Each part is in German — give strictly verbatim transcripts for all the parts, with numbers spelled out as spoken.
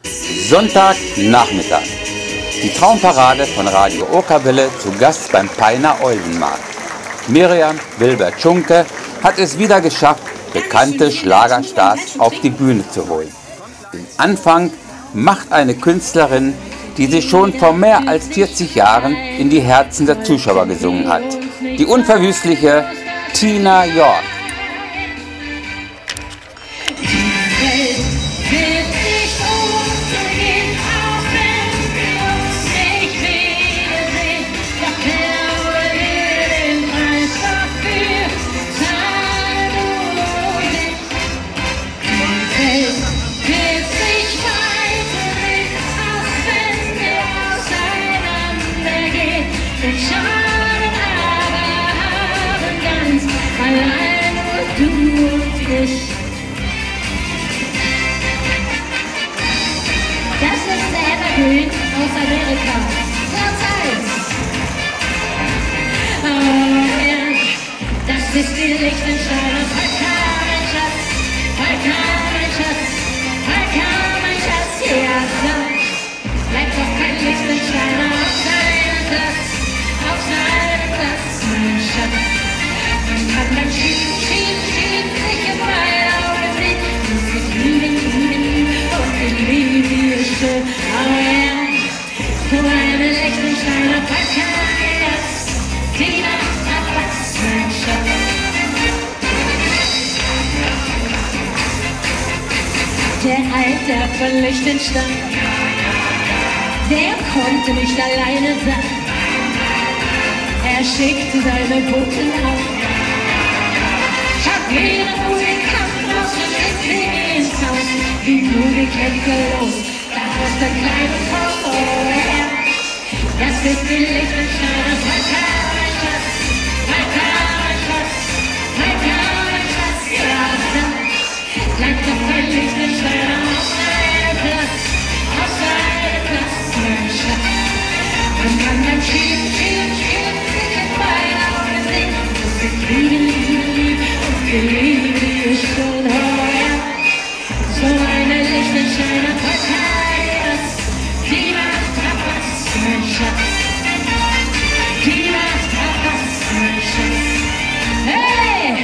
Sonntagnachmittag. Die Traumparade von Radio Okerwelle zu Gast beim Peiner Eulenmarkt. Miriam Wilbert-Schunke hat es wieder geschafft, bekannte Schlagerstars auf die Bühne zu holen. Den Anfang macht eine Künstlerin, die sich schon vor mehr als vierzig Jahren in die Herzen der Zuschauer gesungen hat. Die unverwüstliche Tina York. Das ist der Evergreen aus Amerika. Platz eins. Oh ja, das ist die Lichtensteiner. Polka, mein Schatz, Polka, mein Schatz, Polka, mein Schatz. Ja, so. Bleibt doch kein Lichtensteiner auf seinem Platz, auf seinem Platz, mein Schatz. Man kann beim Schieben, Schieben, Schieben sich im freien Augenblick muss sich lieben, lieben und ich liebe dich schon. Oh ja, so eine Lichtensteiner Polka jetzt, die Nacht hat was, mein Schatz. Der Alter von Lichtenstein, der konnte nicht alleine sein. Er schickte seine Boten auf. Jeder Musikant aus dem Licht ins Haus, die Musik kennt los, da ist der kleine Frau, oh ja. Das ist die Lichtensteiner Polka, mein Schatz, Polka, mein Schatz, Polka, mein Schatz, ja, da bleibt doch kein Lichtensteiner auf seinem Platz, auf seinem Platz, mein Schatz. Man kann beim Schieben, Schieben, Schieben sich in beiden Augen sehen, muss sich lieben, lieben, lieben. Ich liebe dich schon, oh ja, so eine Lichtensteiner Polka jetzt, die macht Rabatt, mein Schatz, die macht Rabatt, mein Schatz, hey!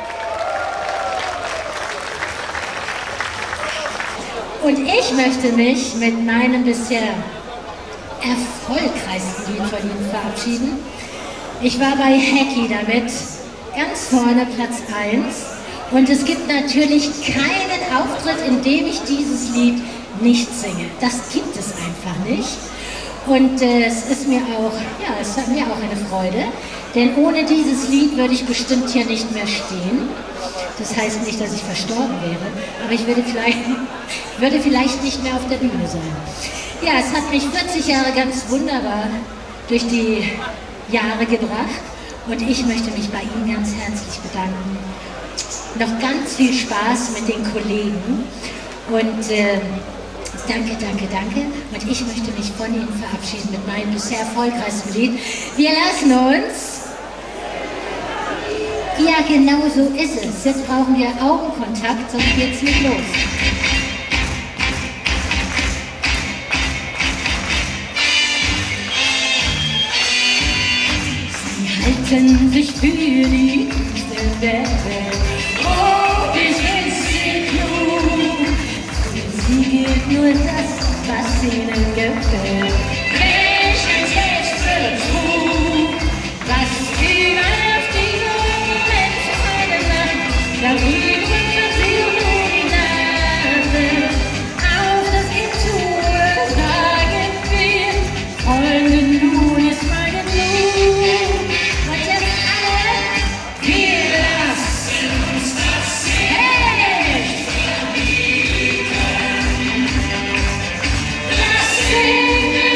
Und ich möchte mich mit meinem bisher erfolgreichsten Lied von Ihnen verabschieden. Ich war bei Hacky damit ganz vorne Platz eins und es gibt natürlich keinen Auftritt, in dem ich dieses Lied nicht singe. Das gibt es einfach nicht und äh, es ist mir auch, ja, es hat mir auch eine Freude, denn ohne dieses Lied würde ich bestimmt hier nicht mehr stehen. Das heißt nicht, dass ich verstorben wäre, aber ich würde vielleicht, würde vielleicht nicht mehr auf der Bühne sein. Ja, es hat mich vierzig Jahre ganz wunderbar durch die Jahre gebracht. Und ich möchte mich bei Ihnen ganz herzlich bedanken. Noch ganz viel Spaß mit den Kollegen. Und äh, danke, danke, danke. Und ich möchte mich von Ihnen verabschieden mit meinem bisher erfolgreichsten Lied. Wir lassen uns. Ja, genau so ist es. Jetzt brauchen wir Augenkontakt, sonst geht's nicht los. Halten sich für die Liebsten der Welt. Oh, ich ist sie klug. Für sie gilt nur das, was ihnen gefällt. Menschen selbst zu, was überall auf diesem Menschen eine Nacht, darüber wird sie nur die Nase. Auf das Getue sagen wir, Freunde, nun ist meine Blut. Sing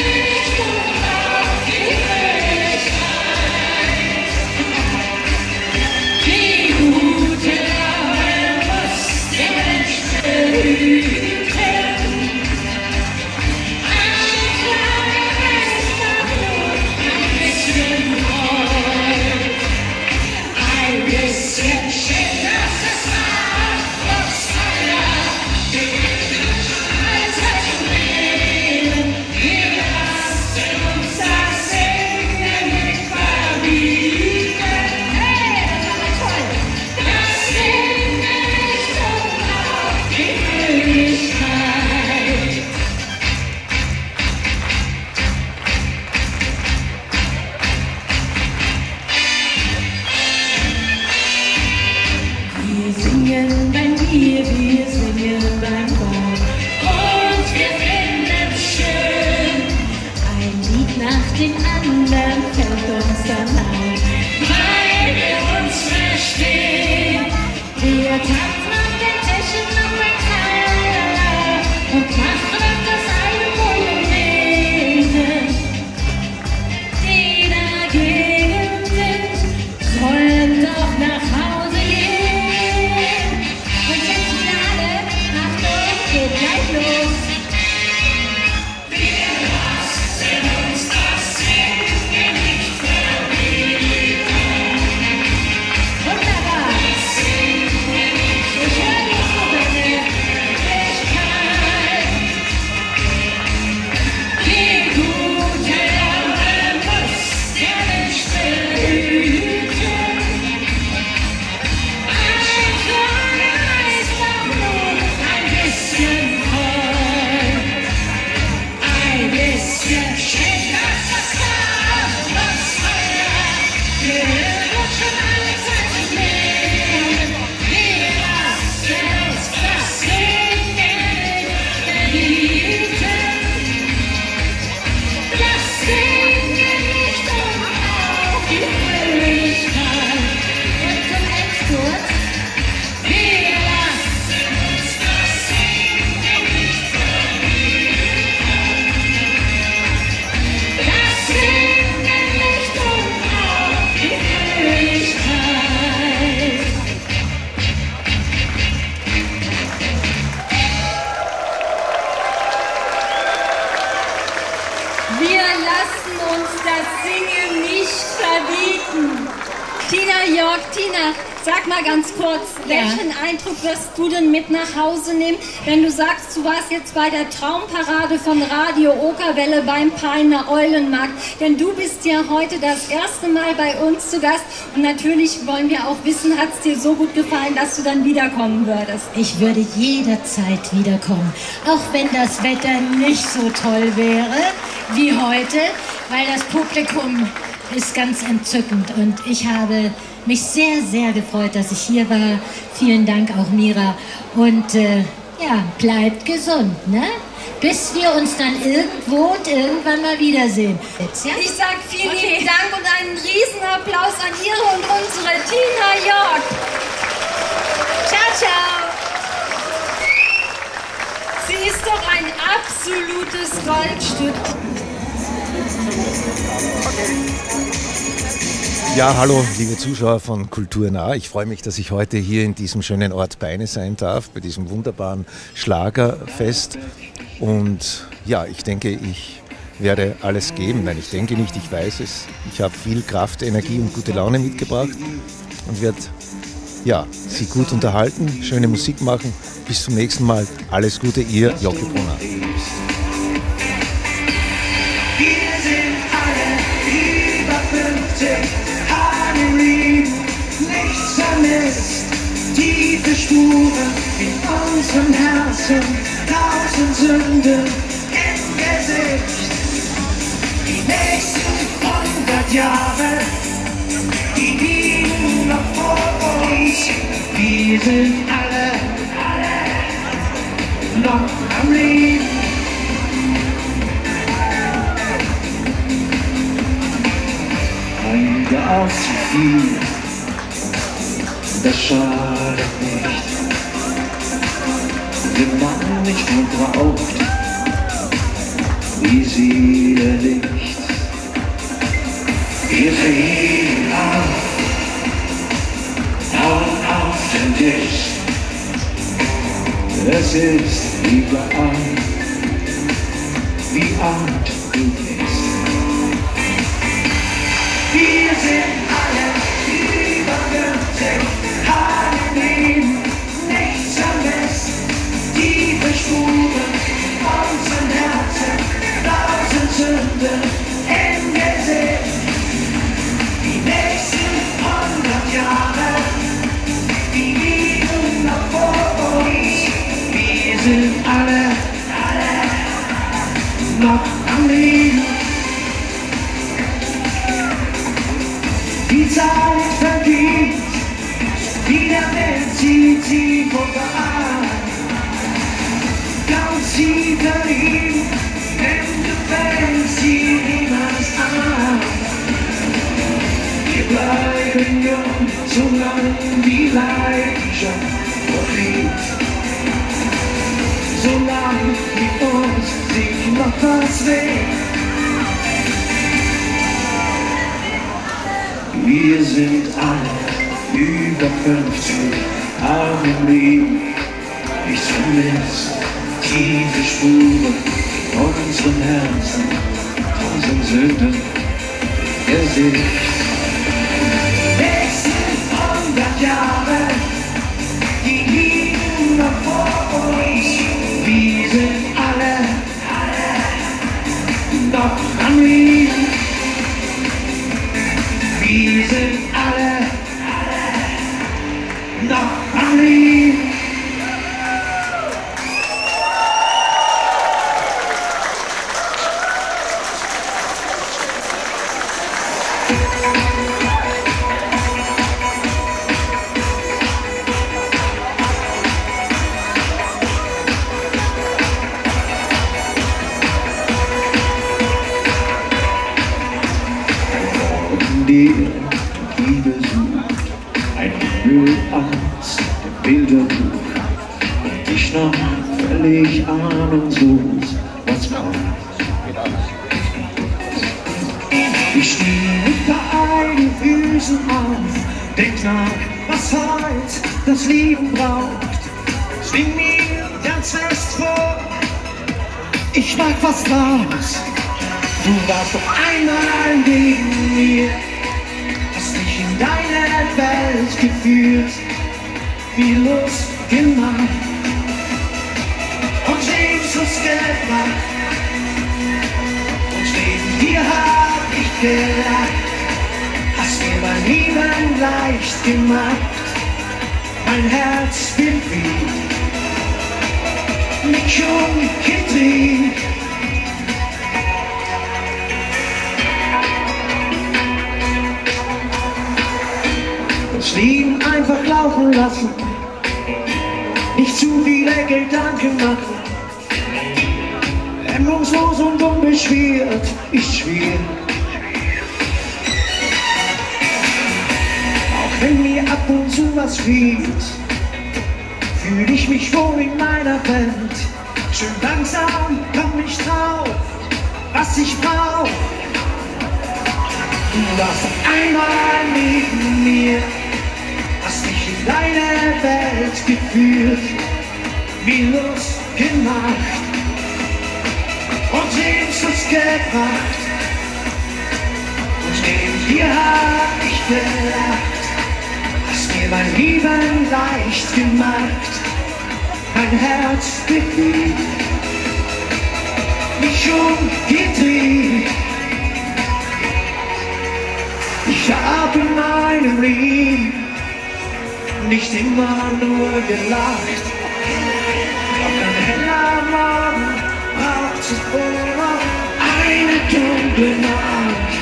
ihr, wir singen beim Ball. Und wir finden es schön, ein Lied nach dem anderen fällt uns dann ein, weil wir uns verstehen. Wir tanzen auf den Tischen noch ein Tralala und machen auf das eine Polonaise. Die dagegen sind, sollen doch nach Hause gehen. Und jetzt wieder alle, Achtung, geht gleich los. Wir lassen uns das Singen nicht verbieten. Wunderbar. Ich höre die Verbindlichkeit. Die gute Laune muss ja nicht behüten. Ein Körner ist doch nur ein bisschen voll. Ein bisschen steht das das Feuer. Wir wird schon alles als Leben. Wir lassen uns das Singen nicht verbieten. Das Singen nicht um auf die Fröhlichkeit. Und zum Exkurs. Wir lassen uns das Singen nicht verbieten. Das Singen nicht um auf die Fröhlichkeit. Wir lassen uns das Singen nicht verbieten. Tina, Jörg, Tina, sag mal ganz kurz, welchen Eindruck wirst du denn mit nach Hause nehmen, wenn du sagst, du warst jetzt bei der Traumparade von Radio Okerwelle beim Peiner Eulenmarkt? Denn du bist ja heute das erste Mal bei uns zu Gast und natürlich wollen wir auch wissen, hat es dir so gut gefallen, dass du dann wiederkommen würdest? Ich würde jederzeit wiederkommen, auch wenn das Wetter nicht so toll wäre wie heute, weil das Publikum ist ganz entzückend und ich habe mich sehr, sehr gefreut, dass ich hier war. Vielen Dank auch, Mira. Und äh, ja, bleibt gesund, ne? Bis wir uns dann irgendwo und irgendwann mal wiedersehen. Jetzt, ja? Ich sag vielen lieben Dank und einen Riesenapplaus an ihre und unsere Tina Jörg. Ciao, ciao. Sie ist doch ein absolutes Goldstück. Ja, hallo, liebe Zuschauer von Kulturnah. Ich freue mich, dass ich heute hier in diesem schönen Ort Peine sein darf, bei diesem wunderbaren Schlagerfest. Und ja, ich denke, ich werde alles geben. Nein, ich denke nicht, ich weiß es. Ich habe viel Kraft, Energie und gute Laune mitgebracht und werde ja, Sie gut unterhalten, schöne Musik machen. Bis zum nächsten Mal. Alles Gute, Ihr Jockel Brunner. Wir sind alle über fünfzig, haben lieb, nichts vermisst. Tiefe Spuren in unserem Herzen, tausend Sünden im Gesicht. Die nächsten hundert Jahre, die liegen noch vor uns. Wir sind alle, alle noch am Leben. Einige aus zu viel, das schadet nicht. Wenn man nicht nur braucht, wie sie der Licht. Wir fliegen auf, hauen auf den Tisch. Es ist überall, wie alt du bist. Wir sind alle über fünfzig, haben Leben, nichts vermisst. Tiefe Spuren in unseren Herzen, tausend Sünden im Gesicht. Die nächsten hundert Jahre, die liegen noch vor uns. Wir sind alle, alle noch am Leben. Die Zeit vergeht, wieder Welt zieht sie vorbei. solange die Leidenschaft verfliegt, solange mit uns sich noch was dreht. Wir sind alle über fünfzig, haben lieb, nichts vermisst, tiefe Spuren von unseren Herzen, tausend Sünden Gesicht. Nächsten hundert Jahre, die liegen noch vor uns, wir sind alle, alle noch am Leben. Wir sind alle, alle noch am Leben. Dir Liebe sucht, ein Himmel als Bilderbuch, und ich noch völlig ahnungslos, was kommt. Ich stehe mit beiden Füßen auf, denk nach, was heute das Leben braucht. Schwing mir ganz fest vor, ich mag was draus. Du warst doch einmal neben mir, hast mich in deine Welt geführt, wie Lust gemacht und Sehnsucht gebracht. Und neben dir hab ich gelacht, hast mir mein Leben leicht gemacht, mein Herz bewegt, mich umgedreht. Das Leben einfach laufen lassen, nicht zu viele Gedanken machen, hemmungslos und unbeschwert ist schwer. Auch wenn mir ab und zu was fehlt, fühle ich mich wohl in meiner Welt. Schön langsam komm ich drauf, was ich brauch. Du warst auf einmal neben mir, hast mich in deine Welt geführt, wie Lust gemacht und Sehnsucht gebracht. Und neben dir hab ich gelacht, hast mir mein Leben leicht gemacht, mein Herz bewegt, mich umgedreht. Ich hab in meinem Leben nicht immer nur gelacht. Auf ein heller Morgen braucht es wohl noch eine dunkle Nacht.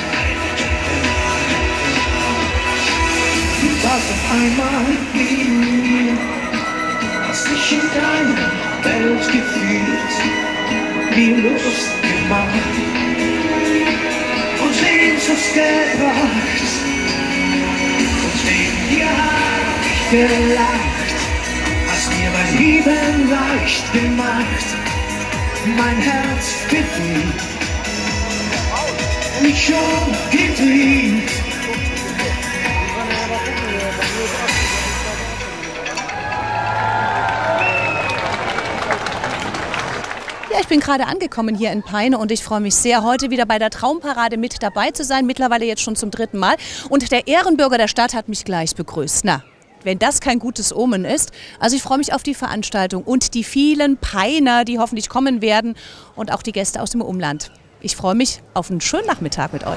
Du warst auf einmal neben mir, hast mich in deine Welt geführt, wie Lust gemacht und Sehnsucht gebracht. Und neben dir hab ich gelacht, hast mir mein Leben leicht gemacht, mein Herz bewegt, mich umgedreht. Ja, ich bin gerade angekommen hier in Peine und ich freue mich sehr, heute wieder bei der Traumparade mit dabei zu sein. Mittlerweile jetzt schon zum dritten Mal. Und der Ehrenbürger der Stadt hat mich gleich begrüßt. Na, wenn das kein gutes Omen ist. Also ich freue mich auf die Veranstaltung und die vielen Peiner, die hoffentlich kommen werden und auch die Gäste aus dem Umland. Ich freue mich auf einen schönen Nachmittag mit euch.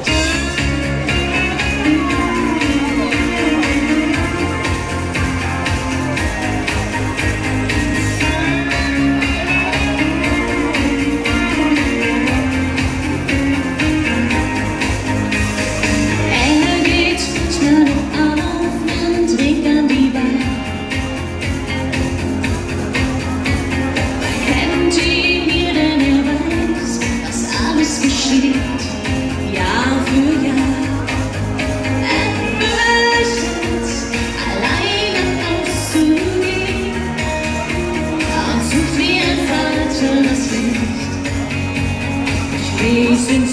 Jahr für Jahr.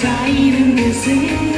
seinem Gesicht.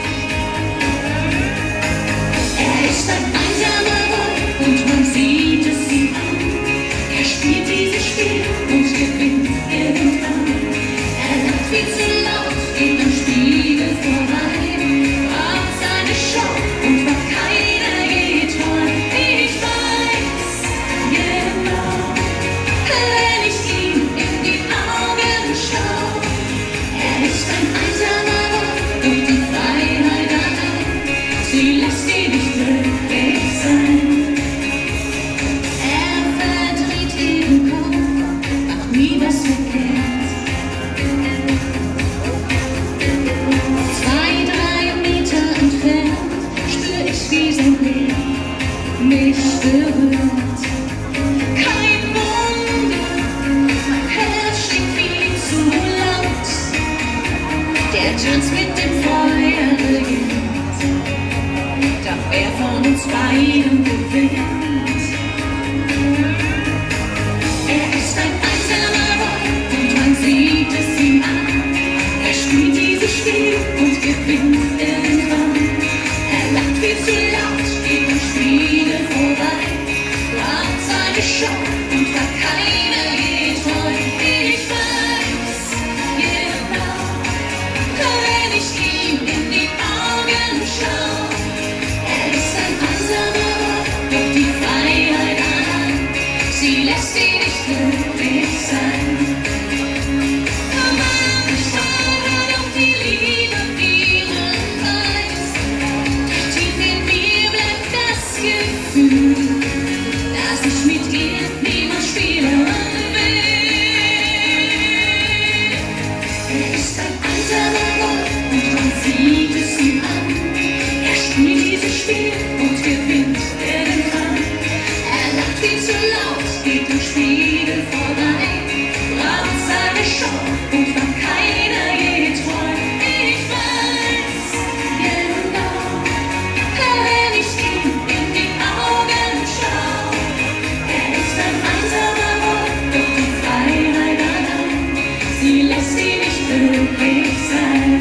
Er ist ein einsamer Wolf und man sieht es ihm an. Er spielt dieses Spiel und gewinnt irgendwann. Er lacht viel zu laut, geht am Spiegel vorbei, macht seine Show und macht keiner je treu. Ich weiß genau, wenn ich ihm in die Augen schau. Er ist ein einsamer Wolf, doch die Freiheit allein, sie lässt ihn nicht glücklich sein. Er verdreht ihren Kopf, macht nie was verkehrt. Zwei, drei Meter entfernt spür ich, wie sein Blick mich berührt. Kein Wunder, mein Herz schlägt viel zu laut. Der Tanz mit dem Feuer beginnt, doch wer von uns beiden gewinnt? Er ist ein einsamer Wolf und man sieht es ihm an. Er spielt dieses Spiel und gewinnt irgendwann. Er lacht viel zu laut, geht am Spiegel vorbei, macht seine Show und war keiner je treu. Ich weiß genau, wenn ich ihm in die Augen schau. Er ist ein einsamer Wolf, doch die Freiheit allein, sie lässt ihn nicht glücklich sein. Komm an, ich fahre doch die Liebe ihren Preis. Tief in mir bleibt das Gefühl, dass ich mit ihr niemals spielen will. Er ist ein einsamer Wolf und man sieht es ihm an. Er spielt dieses Spiel und gewinnt irgendwann. Er lacht viel zu laut, geht am Spiegel vorbei, macht seine Show und war keiner je treu. Ich weiß genau, wenn ich ihm in die Augen schau. Er ist ein einsamer Wolf, doch die Freiheit allein, sie lässt ihn nicht glücklich sein.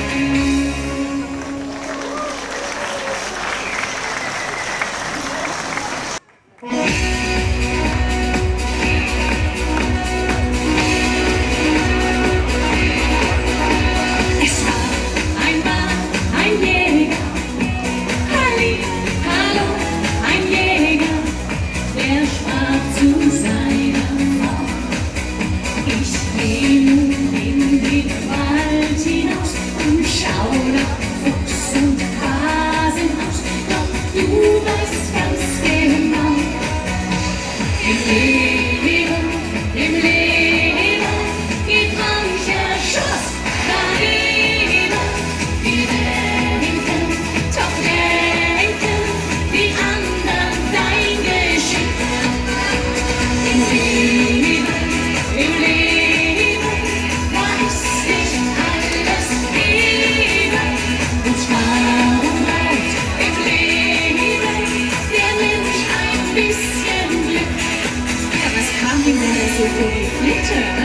Es war einmal ein Jäger, Halli, hallo, ein Jäger, der sprach zu seiner Frau: Ich geh nun in den Wald hinaus und schau nach Fuchs und Hasen aus, doch du weißt ganz genau, im Leben, im Leben geht mancher Schuss daneben. Wir denken, doch denken die anderen dein Geschick. Im Leben, im Leben, da ist nicht alles eben. Und Traumhaut im Leben, der Mensch ein bisschen Glück. Ja, was kam ihm denn da so vor die Flinte, ne?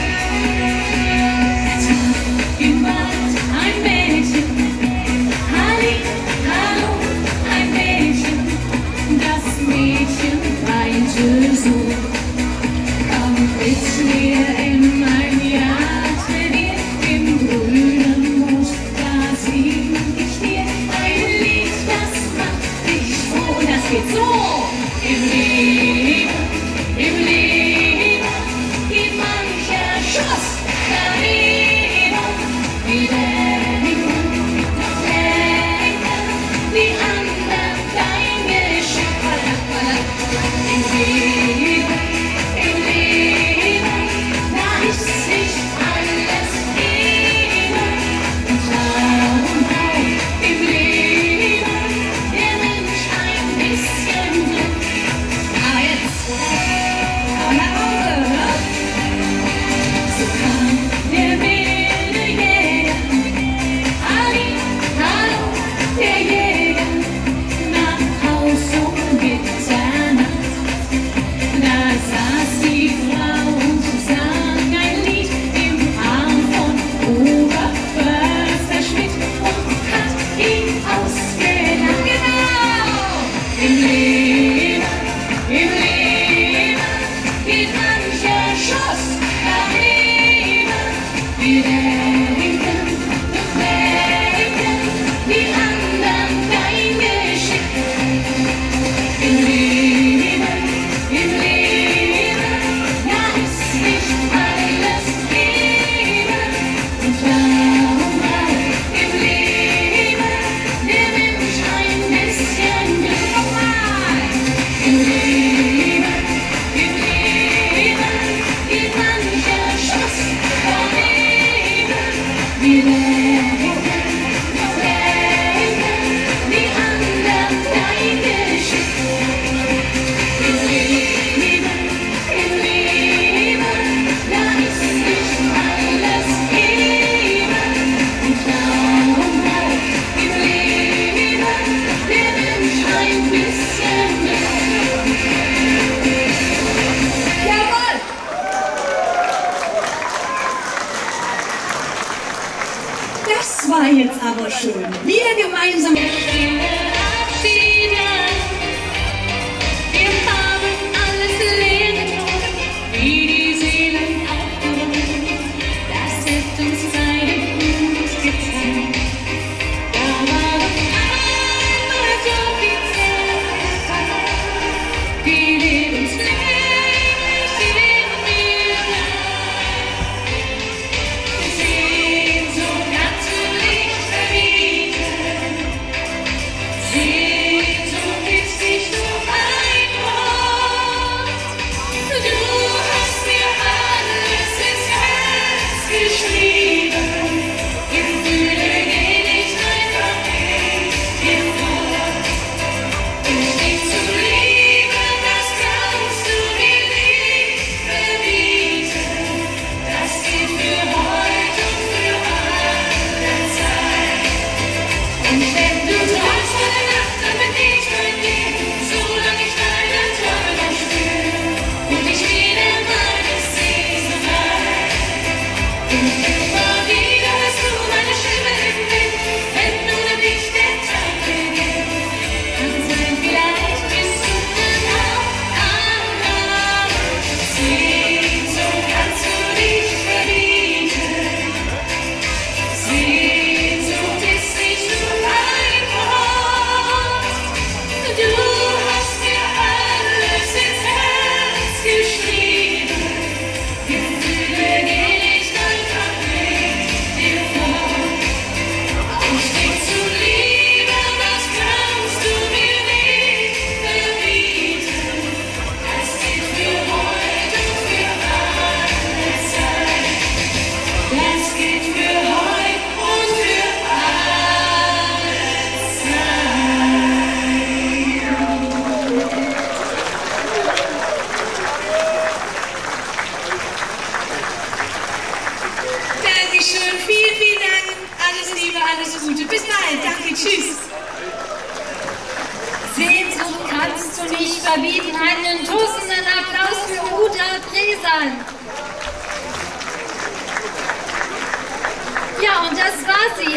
Es war im Wald ein Mädchen, Halli, hallo, ein Mädchen. Das Mädchen weinte so: Komm mit mir in mein Jagdrevier, im grünen Moos, da sing ich dir ein Lied, das macht dich froh. Und das geht so: Im Leben, im Leben geht mancher Schuss daneben. Wir denken, doch denken die anderen dein Geschick. Im Leben,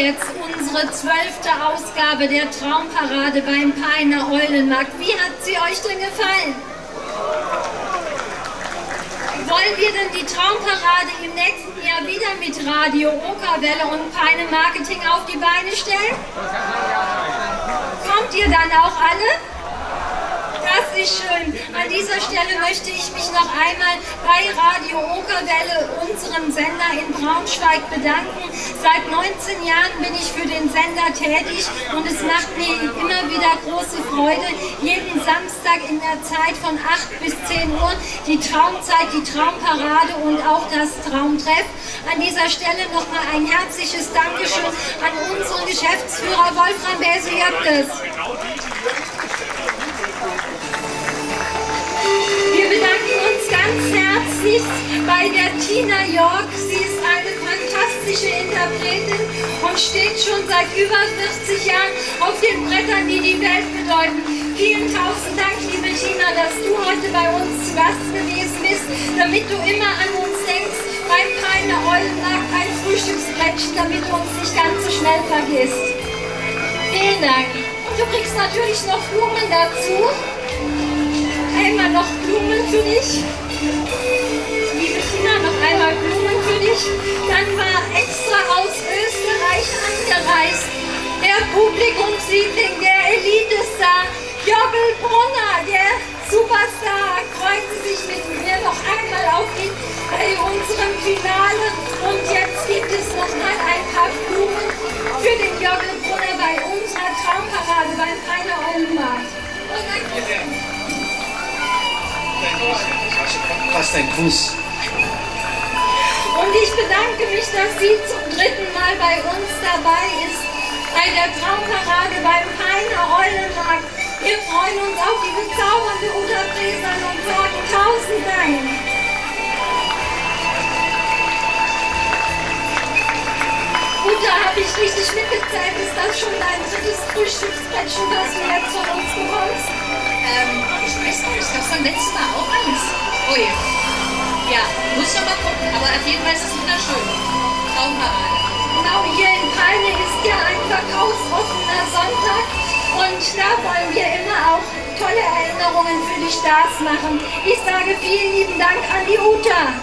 jetzt unsere zwölfte Ausgabe der Traumparade beim Peiner Eulenmarkt. Wie hat sie euch denn gefallen? Wollen wir denn die Traumparade im nächsten Jahr wieder mit Radio Okerwelle und Peine Marketing auf die Beine stellen? Kommt ihr dann auch alle? Das ist schön. An dieser Stelle möchte ich mich noch einmal bei Radio Okerwelle, unserem Sender in Braunschweig, bedanken. Seit neunzehn Jahren bin ich für den Sender tätig und es macht mir immer wieder große Freude, jeden Samstag in der Zeit von acht bis zehn Uhr die Traumzeit, die Traumparade und auch das Traumtreff. An dieser Stelle nochmal ein herzliches Dankeschön an unseren Geschäftsführer Wolfram Berse-Jöpkes. Wir bedanken uns ganz herzlich bei der Tina York. Sie ist eine fantastische Interpretin und steht schon seit über vierzig Jahren auf den Brettern, die die Welt bedeuten. Vielen tausend Dank, liebe Tina, dass du heute bei uns zu Gast gewesen bist, damit du immer an uns denkst, beim Peiner Eulenmarkt ein Frühstücksbrettchen, damit du uns nicht ganz so schnell vergisst. Vielen Dank. Und du kriegst natürlich noch Blumen dazu. Einmal noch Blumen für dich. Liebe Tina, noch einmal Blumen für dich. Dann war extra aus Österreich angereist der Publikumsliebling, der Elite-Star Jörgel Brunner, der Superstar, kreuzt sich mit mir noch einmal auf ihn bei unserem Finale. Und jetzt gibt es noch mal ein paar Blumen für den Jörgel Brunner bei unserer Traumparade beim Peiner Eulenmarkt. Und dann Fast ein Kuss. Und ich bedanke mich, dass sie zum dritten Mal bei uns dabei ist, bei der Traumparade beim Peiner Eulenmarkt. Wir freuen uns auf die bezaubernde Uta Bresan und sagen tausend Dank. Uta, habe ich richtig mitgezählt? Ist das schon dein drittes Frühstücksbrettchen, das du jetzt von uns bekommst? Ähm, ich weiß nicht, ich glaube beim letzten Mal auch eins. Oh ja. Ja, muss schon mal gucken, aber auf jeden Fall ist es wunderschön. Traumparade. Genau, hier in Peine ist ja ein verkaufsoffener Sonntag und da wollen wir immer auch tolle Erinnerungen für die Stars machen. Ich sage vielen lieben Dank an die Uta.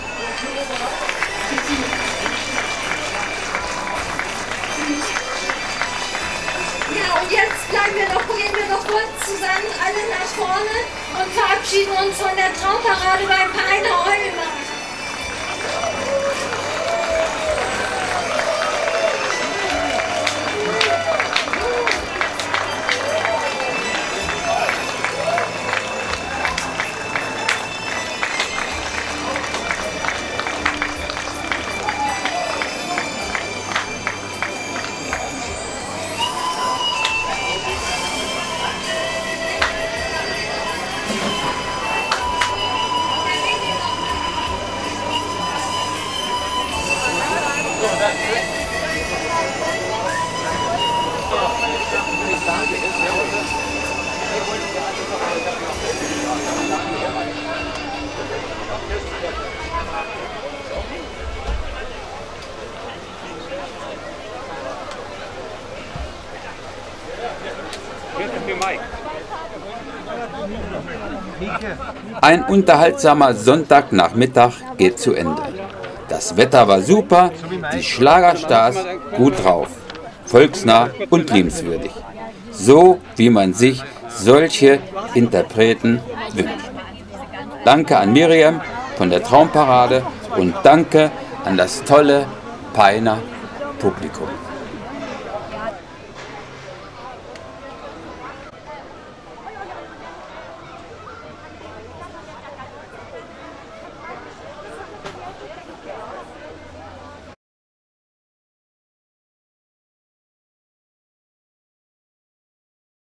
Ja, und jetzt bleiben wir noch, gehen wir noch kurz zusammen alle nach vorne und verabschieden uns von der Traumparade beim Peiner Eulenmarkt. Ein unterhaltsamer Sonntagnachmittag geht zu Ende. Das Wetter war super, die Schlagerstars gut drauf, volksnah und liebenswürdig. So wie man sich solche Interpreten wünscht. Danke an Miriam von der Traumparade und danke an das tolle Peiner Publikum.